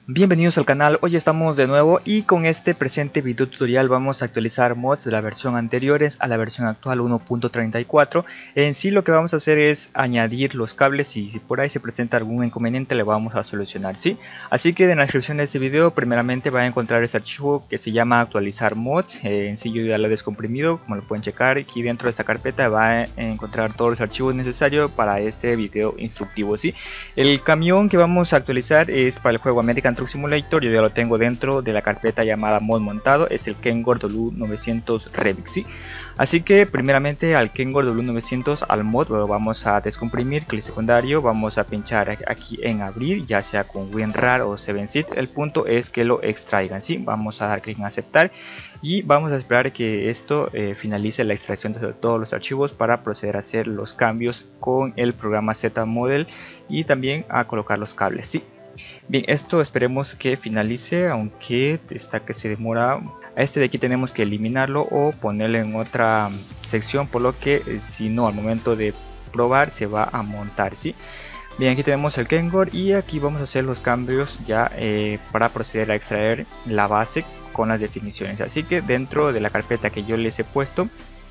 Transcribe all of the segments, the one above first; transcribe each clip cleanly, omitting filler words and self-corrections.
Bienvenidos al canal, hoy estamos de nuevo y con este presente video tutorial vamos a actualizar mods de la versión anteriores a la versión actual 1.34. En sí lo que vamos a hacer es añadir los cables y si por ahí se presenta algún inconveniente le vamos a solucionar, ¿sí? Así que en la descripción de este video primeramente va a encontrar este archivo que se llama actualizar mods. En sí yo ya lo he descomprimido, como lo pueden checar. Aquí dentro de esta carpeta va a encontrar todos los archivos necesarios para este video instructivo, ¿sí? El camión que vamos a actualizar es para el juego American Truck Simulator. Yo ya lo tengo dentro de la carpeta llamada mod montado, es el Kenworth W900 Remix, ¿sí? Así que primeramente al Kenworth W900 al mod lo vamos a descomprimir, clic secundario, vamos a pinchar aquí en abrir, ya sea con WinRAR o 7zip. El punto es que lo extraigan, ¿sí? Vamos a dar clic en aceptar y vamos a esperar que esto finalice la extracción de todos los archivos para proceder a hacer los cambios con el programa ZModel y también a colocar los cables, ¿sí? Bien, esto esperemos que finalice, aunque está que se demora. A este de aquí tenemos que eliminarlo o ponerlo en otra sección, por lo que si no, al momento de probar se va a montar, ¿sí? Bien, aquí tenemos el Kenworth y aquí vamos a hacer los cambios ya para proceder a extraer la base con las definiciones. Así que dentro de la carpeta que yo les he puesto,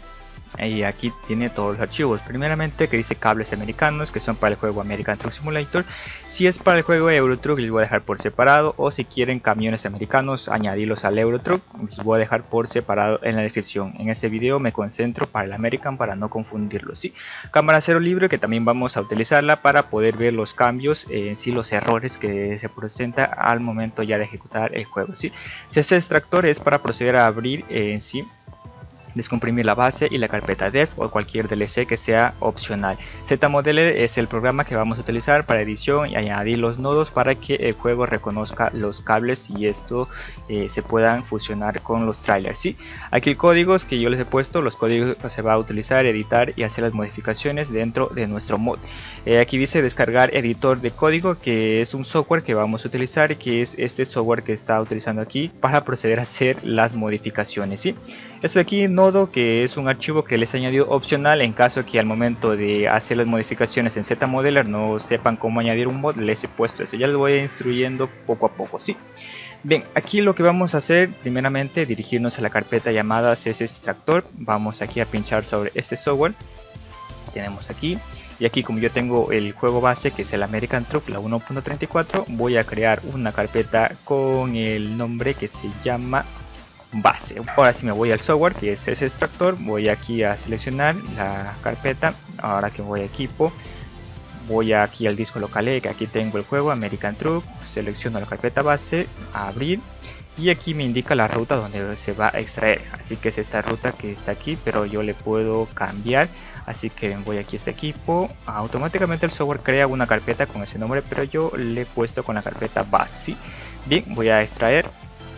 y aquí tiene todos los archivos. Primeramente que dice cables americanos, que son para el juego American Truck Simulator. Si es para el juego Euro Truck les voy a dejar por separado, o si quieren camiones americanos añadirlos al Euro Truck les voy a dejar por separado en la descripción. En este video me concentro para el American para no confundirlos, ¿sí? Cámara cero libre, que también vamos a utilizarla para poder ver los cambios en sí, los errores que se presentan al momento ya de ejecutar el juego, ¿sí? CC extractor es para proceder a abrir en sí, descomprimir la base y la carpeta dev o cualquier DLC que sea opcional. ZModeler es el programa que vamos a utilizar para edición y añadir los nodos para que el juego reconozca los cables y esto se puedan fusionar con los trailers, ¿sí? Aquí el códigos que yo les he puesto, los códigos que se va a utilizar, editar y hacer las modificaciones dentro de nuestro mod. Aquí dice descargar editor de código, que es un software que vamos a utilizar, que es este software que está utilizando aquí para proceder a hacer las modificaciones, ¿sí? Esto de aquí, nodo, que es un archivo que les he añadido opcional en caso que al momento de hacer las modificaciones en ZModeler no sepan cómo añadir un mod, les he puesto eso. Ya les voy instruyendo poco a poco, ¿sí? Bien, aquí lo que vamos a hacer, primeramente dirigirnos a la carpeta llamada CC Extractor. Vamos aquí a pinchar sobre este software. Tenemos aquí. Y aquí, como yo tengo el juego base, que es el American Truck, la 1.34, voy a crear una carpeta con el nombre que se llama base. Ahora sí me voy al software, que es ese extractor, voy aquí a seleccionar la carpeta. Ahora que voy a equipo, voy aquí al disco local, que aquí tengo el juego American Truck, selecciono la carpeta base, a abrir y aquí me indica la ruta donde se va a extraer, así que es esta ruta que está aquí, pero yo le puedo cambiar. Así que voy aquí a este equipo, automáticamente el software crea una carpeta con ese nombre, pero yo le he puesto con la carpeta base, ¿sí? Bien, voy a extraer.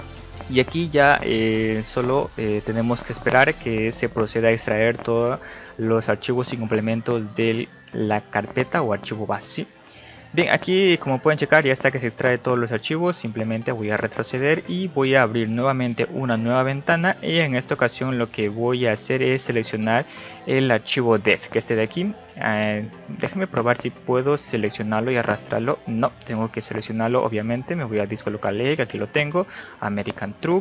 Y aquí ya solo tenemos que esperar que se proceda a extraer todos los archivos y complementos de la carpeta o archivo base, ¿sí? Bien, aquí como pueden checar ya está que se extrae todos los archivos. Simplemente voy a retroceder y voy a abrir nuevamente una nueva ventana, y en esta ocasión lo que voy a hacer es seleccionar el archivo dev, que este de aquí. Déjenme probar si puedo seleccionarlo y arrastrarlo. No, tengo que seleccionarlo obviamente. Me voy a disco local, que aquí lo tengo, American Truck,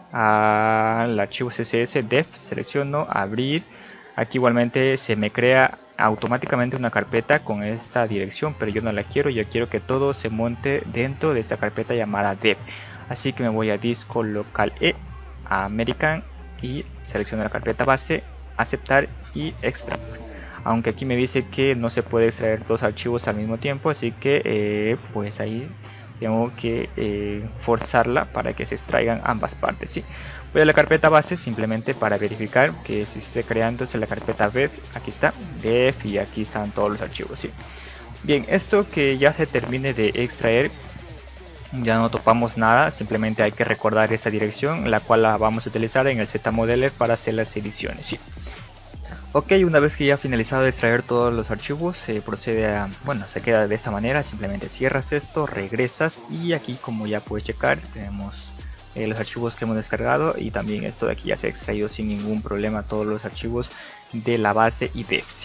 al archivo css dev, selecciono, abrir. Aquí igualmente se me crea automáticamente una carpeta con esta dirección, pero yo no la quiero. Yo quiero que todo se monte dentro de esta carpeta llamada dev. Así que me voy a disco local, a American, y selecciono la carpeta base, aceptar y extraer. Aunque aquí me dice que no se puede extraer dos archivos al mismo tiempo, así que pues ahí tengo que forzarla para que se extraigan ambas partes, ¿sí? Voy a la carpeta base simplemente para verificar que se esté creando la carpeta dev. Aquí está dev y aquí están todos los archivos, ¿sí? Bien, esto que ya se termine de extraer, ya no topamos nada, simplemente hay que recordar esta dirección, la cual la vamos a utilizar en el ZModeler para hacer las ediciones, ¿sí? Ok, una vez que ya ha finalizado de extraer todos los archivos, se procede a, bueno, se queda de esta manera. Simplemente cierras esto, regresas y aquí, como ya puedes checar, tenemos los archivos que hemos descargado, y también esto de aquí ya se ha extraído sin ningún problema todos los archivos de la base y dev, ¿sí?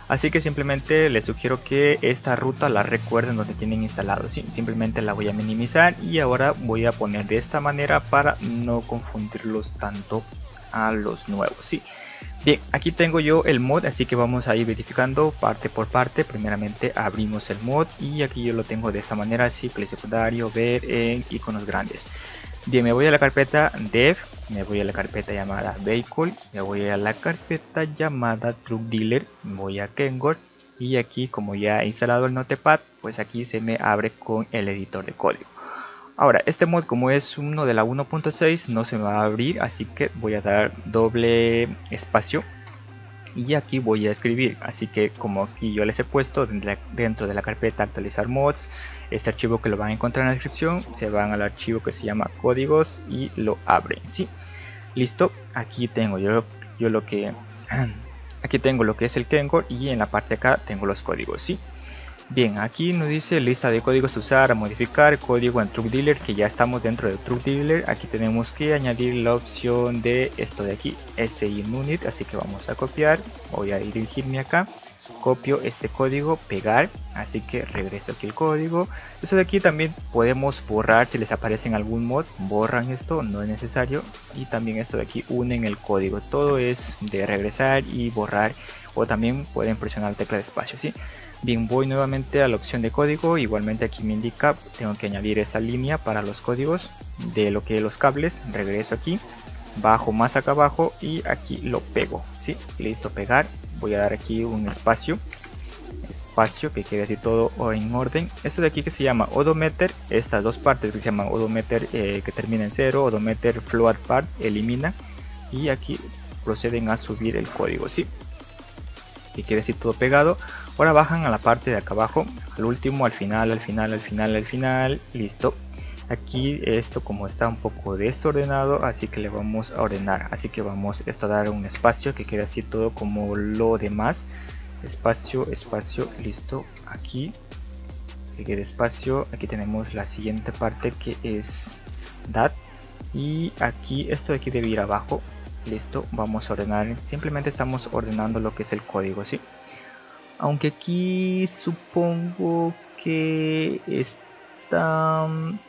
Así que simplemente les sugiero que esta ruta la recuerden donde tienen instalado, ¿sí? Simplemente la voy a minimizar y ahora voy a poner de esta manera para no confundirlos tanto a los nuevos, ¿sí? Bien, aquí tengo yo el mod, así que vamos a ir verificando parte por parte. Primeramente abrimos el mod y aquí yo lo tengo de esta manera, ciclo secundario, ver en iconos grandes. Bien, me voy a la carpeta dev, me voy a la carpeta llamada vehicle, me voy a la carpeta llamada truck dealer, voy a Kengor y aquí como ya he instalado el notepad, pues aquí se me abre con el editor de código. Ahora, este mod como es uno de la 1.6 no se me va a abrir, así que voy a dar doble espacio y aquí voy a escribir. Así que como aquí yo les he puesto dentro de la carpeta actualizar mods, este archivo que lo van a encontrar en la descripción, se van al archivo que se llama códigos y lo abren. Sí, listo. Aquí tengo yo lo que aquí tengo lo que es el Kengor y en la parte de acá tengo los códigos. Sí. Bien, aquí nos dice lista de códigos a usar, a modificar, código en Truck Dealer, que ya estamos dentro de Truck Dealer. Aquí tenemos que añadir la opción de esto de aquí, SI Unit, así que vamos a copiar, voy a dirigirme acá, copio este código, pegar, así que regreso aquí el código. Eso de aquí también podemos borrar si les aparece en algún mod, borran esto, no es necesario. Y también esto de aquí, unen el código, todo es de regresar y borrar, o también pueden presionar la tecla de espacio, ¿sí? Bien, voy nuevamente a la opción de código, igualmente aquí me indica, tengo que añadir esta línea para los códigos de lo que es los cables, regreso aquí, bajo más acá abajo y aquí lo pego, ¿sí? Listo, pegar, voy a dar aquí un espacio que quede así todo en orden. Esto de aquí que se llama odometer, estas dos partes que se llaman odometer que termina en 0, odometer float part, elimina y aquí proceden a subir el código, ¿sí? Que quede así todo pegado. Ahora bajan a la parte de acá abajo, al último, al final, listo. Aquí esto como está un poco desordenado, así que le vamos a ordenar, así que vamos a dar un espacio que quede así todo como lo demás, espacio, espacio, listo. Aquí que quede espacio, aquí tenemos la siguiente parte que es dat y aquí esto de aquí debe ir abajo. Listo, vamos a ordenar, simplemente estamos ordenando lo que es el código, ¿sí? Aunque aquí supongo que está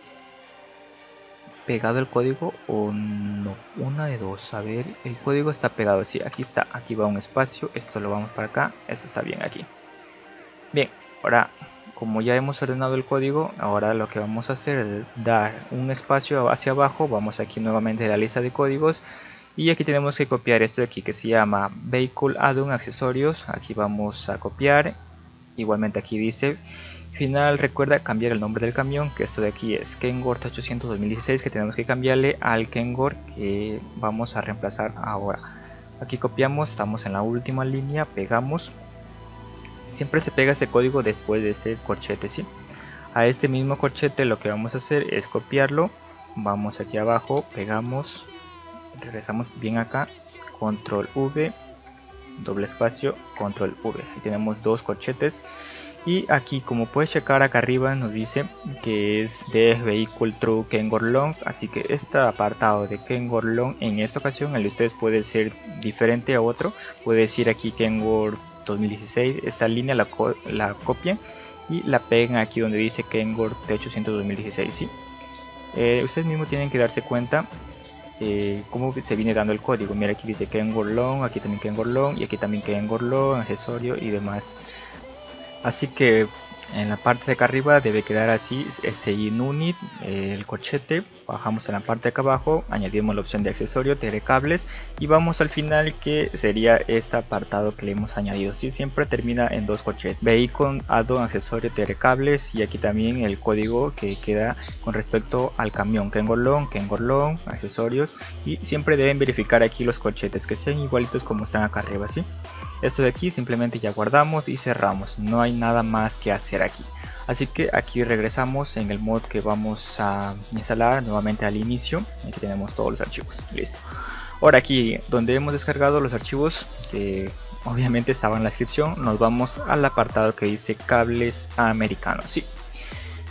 pegado el código o no, una de dos. A ver, el código está pegado, sí, aquí está, aquí va un espacio, esto lo vamos para acá, esto está bien aquí. Bien, ahora como ya hemos ordenado el código, ahora lo que vamos a hacer es dar un espacio hacia abajo, vamos aquí nuevamente a la lista de códigos. Y aquí tenemos que copiar esto de aquí que se llama Vehicle Add-on Accesorios. Aquí vamos a copiar. Igualmente aquí dice final, recuerda cambiar el nombre del camión, que esto de aquí es Kengor T800 2016, que tenemos que cambiarle al Kengor que vamos a reemplazar ahora. Aquí copiamos, estamos en la última línea, pegamos. Siempre se pega este código después de este corchete, ¿sí? A este mismo corchete lo que vamos a hacer es copiarlo. Vamos aquí abajo, pegamos. Regresamos bien acá, control V, doble espacio, control V. Ahí tenemos dos corchetes y aquí como puedes checar acá arriba nos dice que es de Vehicle Truck Kengor Long, así que este apartado de Kengor Long en esta ocasión el de ustedes puede ser diferente a otro, puede decir aquí Kengor 2016, esta línea la copian y la pegan aquí donde dice Kengor T800 2016, ¿sí? Ustedes mismos tienen que darse cuenta cómo se viene dando el código. Mira, aquí dice Kengor Long, aquí también Kengor Long y aquí también Kengor Long, accesorio y demás. Así que en la parte de acá arriba debe quedar así, SI Unit, el corchete. Bajamos en la parte de acá abajo, añadimos la opción de accesorio, TR cables y vamos al final que sería este apartado que le hemos añadido. Si siempre termina en dos corchetes, Vehicle Add-on Accesorio, TR cables y aquí también el código que queda con respecto al camión, Kengor Long, accesorios y siempre deben verificar aquí los corchetes que sean igualitos como están acá arriba, ¿sí? Esto de aquí simplemente ya guardamos y cerramos, no hay nada más que hacer aquí. Así que aquí regresamos en el mod que vamos a instalar nuevamente al inicio. Aquí tenemos todos los archivos, listo. Ahora aquí donde hemos descargado los archivos que obviamente estaban en la descripción, nos vamos al apartado que dice cables americanos, ¿sí?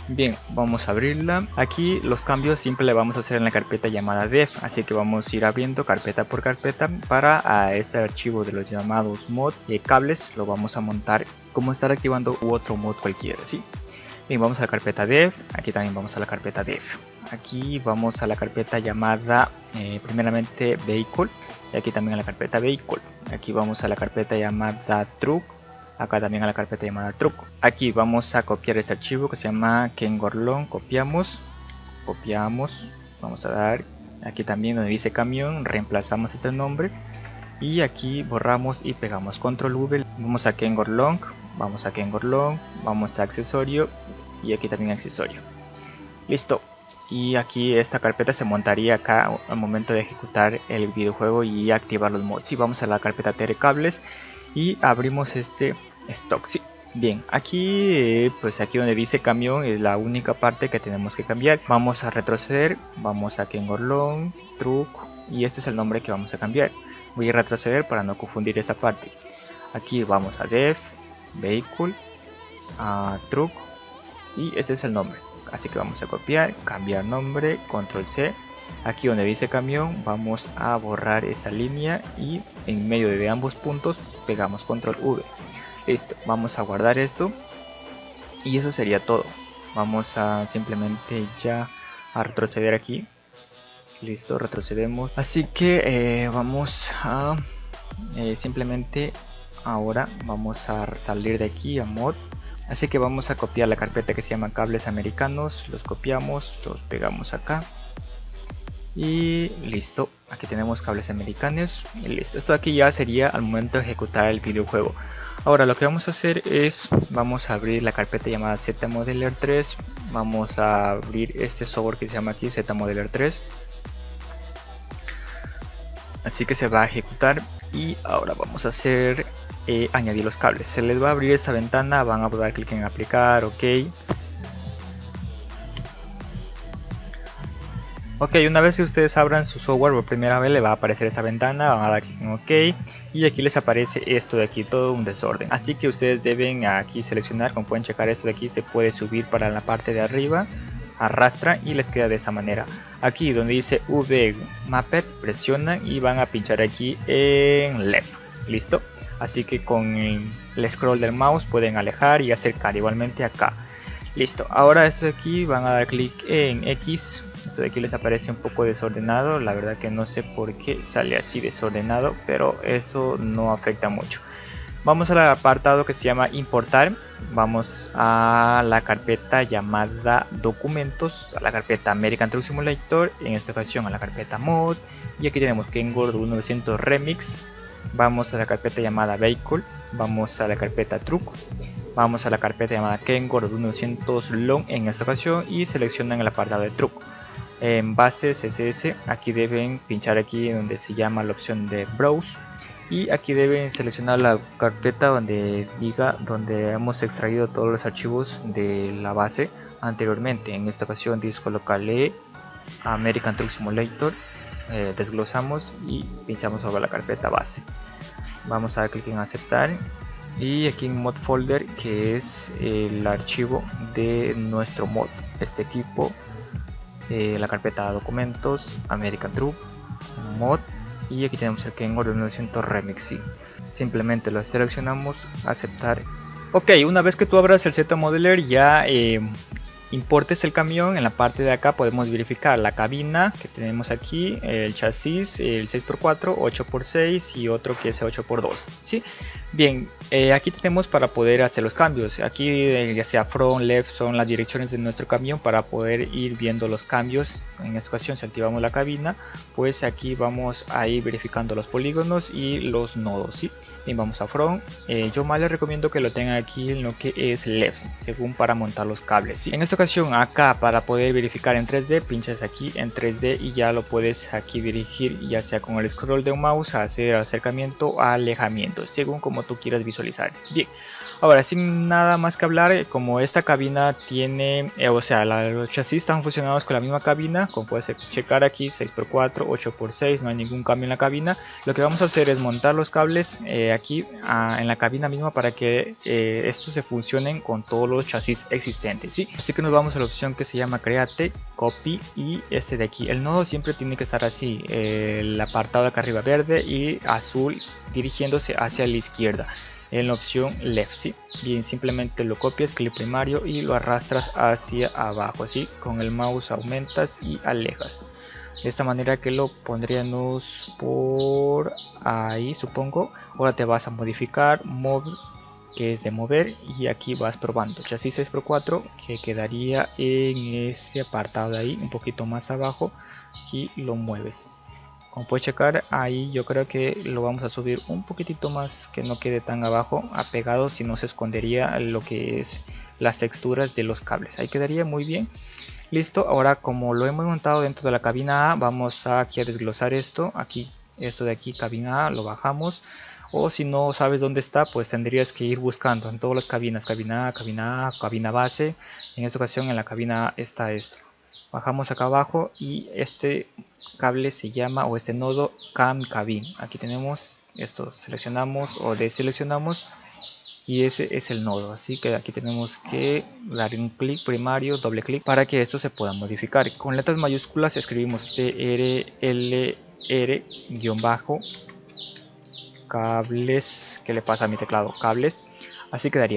Bien, vamos a abrirla. Aquí los cambios siempre le vamos a hacer en la carpeta llamada dev, así que vamos a ir abriendo carpeta por carpeta para este archivo de los llamados mod cables lo vamos a montar como estar activando u otro mod cualquiera, ¿sí? Bien, vamos a la carpeta dev, aquí también vamos a la carpeta dev. Aquí vamos a la carpeta llamada primeramente vehicle, y aquí también a la carpeta vehicle. Aquí vamos a la carpeta llamada truck. Acá también a la carpeta llamada truck. Aquí vamos a copiar este archivo que se llama Kengorlon. Copiamos, vamos a dar aquí también donde dice camión, reemplazamos este nombre y aquí borramos y pegamos control V. Vamos a Kengorlon, vamos a accesorio y aquí también accesorio. Listo. Y aquí esta carpeta se montaría acá al momento de ejecutar el videojuego y activar los mods. Sí, vamos a la carpeta TR cables y abrimos este stock. Sí. Bien, aquí pues aquí donde dice camión es la única parte que tenemos que cambiar. Vamos a retroceder, vamos a Kengorlon, truck y este es el nombre que vamos a cambiar. Voy a retroceder para no confundir esta parte. Aquí vamos a dev, vehicle, a truck y este es el nombre. Así que vamos a copiar, cambiar nombre, control C. Aquí donde dice camión vamos a borrar esta línea y en medio de ambos puntos pegamos control V. Listo, vamos a guardar esto y eso sería todo. Vamos a simplemente ya a retroceder aquí. Listo, retrocedemos. Así que vamos a simplemente ahora vamos a salir de aquí a mod. Así que vamos a copiar la carpeta que se llama cables americanos, los copiamos, los pegamos acá y listo. Aquí tenemos cables americanos y listo. Esto aquí ya sería al momento de ejecutar el videojuego. Ahora lo que vamos a hacer es, vamos a abrir la carpeta llamada ZModeler 3, vamos a abrir este software que se llama aquí ZModeler 3. Así que se va a ejecutar y ahora vamos a hacer añadir los cables. Se les va a abrir esta ventana, van a dar clic en aplicar, ok. Ok, una vez que ustedes abran su software por primera vez le va a aparecer esta ventana, van a dar clic en ok y aquí les aparece esto de aquí, todo un desorden. Así que ustedes deben aquí seleccionar, como pueden checar esto de aquí se puede subir para la parte de arriba, arrastra y les queda de esta manera. Aquí donde dice V Mapped presionan y van a pinchar aquí en left, listo. Así que con el scroll del mouse pueden alejar y acercar igualmente acá. Listo, ahora esto de aquí van a dar clic en X. Esto de aquí les aparece un poco desordenado. La verdad que no sé por qué sale así desordenado, pero eso no afecta mucho. Vamos al apartado que se llama importar. Vamos a la carpeta llamada documentos, a la carpeta American Truck Simulator, en esta ocasión a la carpeta mod. Y aquí tenemos Kengor 1900 Remix. Vamos a la carpeta llamada vehicle, vamos a la carpeta truck, vamos a la carpeta llamada Kengor 1900 long en esta ocasión y seleccionan el apartado de truck. En bases CSS aquí deben pinchar aquí donde se llama la opción de browse y aquí deben seleccionar la carpeta donde diga donde hemos extraído todos los archivos de la base anteriormente. En esta ocasión disco local E, American Truck Simulator. Desglosamos y pinchamos sobre la carpeta base. Vamos a dar clic en aceptar y aquí en mod folder, que es el archivo de nuestro mod, este equipo, la carpeta documentos, American Truck, mod, y aquí tenemos el Kengor 1900 Remix. Sí. Simplemente lo seleccionamos, aceptar. Ok, una vez que tú abras el ZModeler ya importes el camión. En la parte de acá podemos verificar la cabina que tenemos aquí, el chasis, el 6x4, 8x6 y otro que es 8x2. ¿sí? Bien, aquí tenemos para poder hacer los cambios. Aquí ya sea front, left son las direcciones de nuestro camión para poder ir viendo los cambios. En esta ocasión si activamos la cabina, pues aquí vamos a ir verificando los polígonos y los nodos. ¿sí? Bien, vamos a front. Yo más les recomiendo que lo tengan aquí en lo que es left, según para montar los cables. ¿sí? En esta ocasión acá para poder verificar en 3D, pinchas aquí en 3D y ya lo puedes aquí dirigir ya sea con el scroll de un mouse a hacer acercamiento o alejamiento, según como tú quieras visualizar. Bien, Ahora, sin nada más que hablar, como esta cabina tiene, o sea, los chasis están fusionados con la misma cabina, como puedes checar aquí, 6x4, 8x6, no hay ningún cambio en la cabina. Lo que vamos a hacer es montar los cables aquí en la cabina misma para que estos se funcionen con todos los chasis existentes, ¿sí? Así que nos vamos a la opción que se llama Create, Copy y este de aquí. El nodo siempre tiene que estar así, el apartado de acá arriba verde y azul dirigiéndose hacia la izquierda. En la opción left, ¿sí? Bien, simplemente lo copias, clic primario y lo arrastras hacia abajo, ¿sí? Con el mouse aumentas y alejas. De esta manera que lo pondríamos por ahí, supongo. Ahora te vas a modificar, move, que es de mover, y aquí vas probando. Chasis 6x4 que quedaría en este apartado de ahí, un poquito más abajo, y lo mueves. Como puedes checar ahí, yo creo que lo vamos a subir un poquitito más, que no quede tan abajo apegado, si no se escondería lo que es las texturas de los cables. Ahí quedaría muy bien. Listo, ahora como lo hemos montado dentro de la cabina A, vamos aquí a desglosar esto. Aquí, esto de aquí, cabina A, lo bajamos. O si no sabes dónde está, pues tendrías que ir buscando en todas las cabinas, cabina A, cabina base. En esta ocasión en la cabina A está esto. Bajamos acá abajo y este cable se llama, o este nodo, Cam Cabin. Aquí tenemos esto, seleccionamos o deseleccionamos y ese es el nodo. Así que aquí tenemos que dar un clic primario, doble clic, para que esto se pueda modificar. Con letras mayúsculas escribimos TRLR-cables. ¿Qué le pasa a mi teclado? Cables. Así quedaría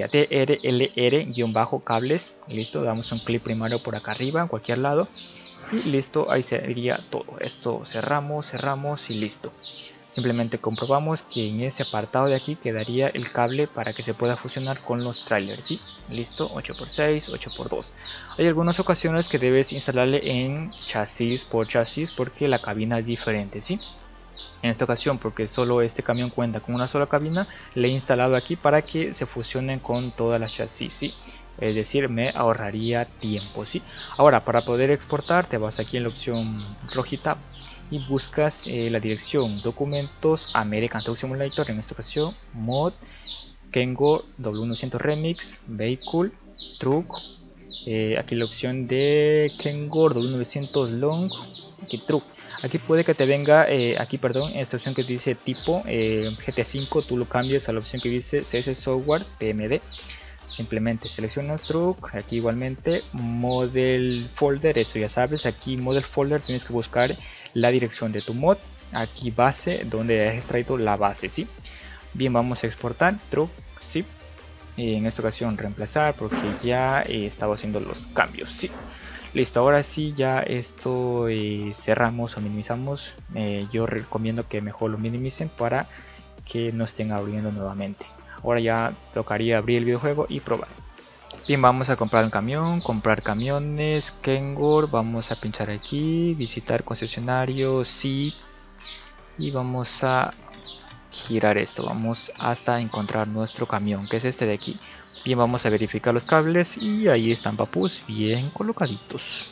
TRLR-cables. Listo, damos un clic primario por acá arriba, en cualquier lado. Y listo, ahí sería todo. Esto cerramos y listo. Simplemente comprobamos que en ese apartado de aquí quedaría el cable para que se pueda fusionar con los trailers, ¿sí? Listo, 8x6, 8x2. Hay algunas ocasiones que debes instalarle en chasis por chasis porque la cabina es diferente, ¿sí? En esta ocasión, porque solo este camión cuenta con una sola cabina, le he instalado aquí para que se fusionen con todas las chasis, ¿sí? Es decir, me ahorraría tiempo, ¿sí? Ahora, para poder exportar, te vas aquí en la opción rojita y buscas la dirección documentos American Truck Simulator, en esta ocasión mod Kengo W100 Remix Vehicle Truck. Aquí la opción de Kengo W900 Long y Truck. Aquí puede que te venga, esta opción que dice tipo GT5, tú lo cambias a la opción que dice CS Software PMD. Simplemente seleccionas Truck, aquí igualmente Model Folder, esto ya sabes, aquí Model Folder tienes que buscar la dirección de tu mod, aquí base, donde has extraído la base, ¿sí? Bien, vamos a exportar Truck, ¿sí? En esta ocasión reemplazar porque ya estaba haciendo los cambios, ¿sí? Listo, ahora sí ya esto cerramos o minimizamos. Yo recomiendo que mejor lo minimicen para que no estén abriendo nuevamente. Ahora ya tocaría abrir el videojuego y probar. Bien, vamos a comprar un camión, comprar camiones, Kengor, vamos a pinchar aquí, visitar concesionario, sí, y vamos a girar esto, vamos hasta encontrar nuestro camión, que es este de aquí. Bien, vamos a verificar los cables y ahí están, papus, bien colocaditos.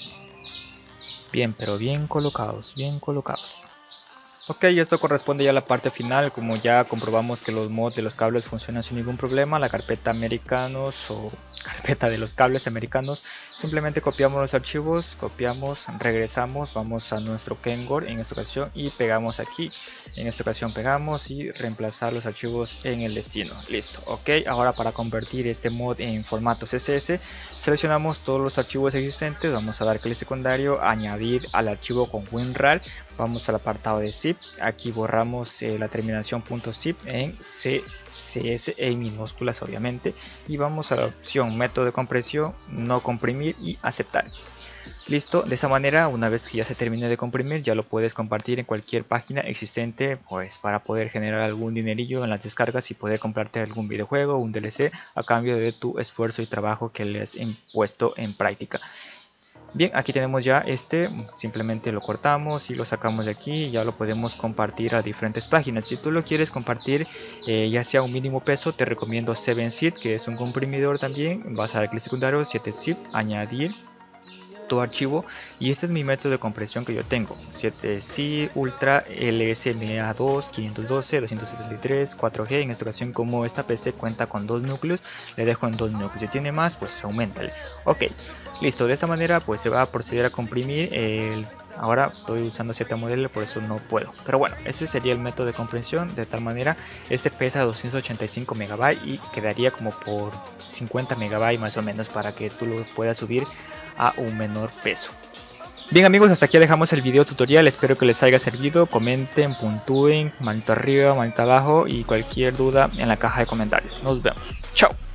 Bien, pero bien colocados, bien colocados. Ok, esto corresponde ya a la parte final. Como ya comprobamos que los mods de los cables funcionan sin ningún problema, la carpeta americanos o carpeta de los cables americanos, simplemente copiamos los archivos, copiamos, regresamos, vamos a nuestro Kengor en esta ocasión y pegamos aquí. En esta ocasión pegamos y reemplazar los archivos en el destino. Listo, ok. Ahora para convertir este mod en formato CSS, seleccionamos todos los archivos existentes, vamos a dar clic secundario, añadir al archivo con WinRAR. Vamos al apartado de zip, aquí borramos la terminación .zip en CSS en minúsculas obviamente, y vamos a la opción método de compresión, no comprimir y aceptar. Listo, de esa manera una vez que ya se termine de comprimir ya lo puedes compartir en cualquier página existente, pues para poder generar algún dinerillo en las descargas y poder comprarte algún videojuego o un DLC a cambio de tu esfuerzo y trabajo que le has impuesto en práctica. Bien, aquí tenemos ya simplemente lo cortamos y lo sacamos de aquí y ya lo podemos compartir a diferentes páginas. Si tú lo quieres compartir ya sea un mínimo peso, te recomiendo 7zip, que es un comprimidor también. Vas a dar clic secundario, 7zip, añadir. tu archivo, y este es mi método de compresión que yo tengo: 7C Ultra LSMA2 512 273 4G. En esta ocasión, como esta PC cuenta con 2 núcleos, le dejo en 2 núcleos. Si tiene más, pues aumentale. Ok, listo. De esta manera pues se va a proceder a comprimir ahora estoy usando 7 modelo, por eso no puedo, pero bueno, este sería el método de compresión. De tal manera, este pesa 285 MB y quedaría como por 50 MB más o menos, para que tú lo puedas subir a un menor peso. Bien amigos, hasta aquí dejamos el video tutorial, espero que les haya servido. Comenten, puntúen, manito arriba, manito abajo, y cualquier duda en la caja de comentarios. Nos vemos, chao.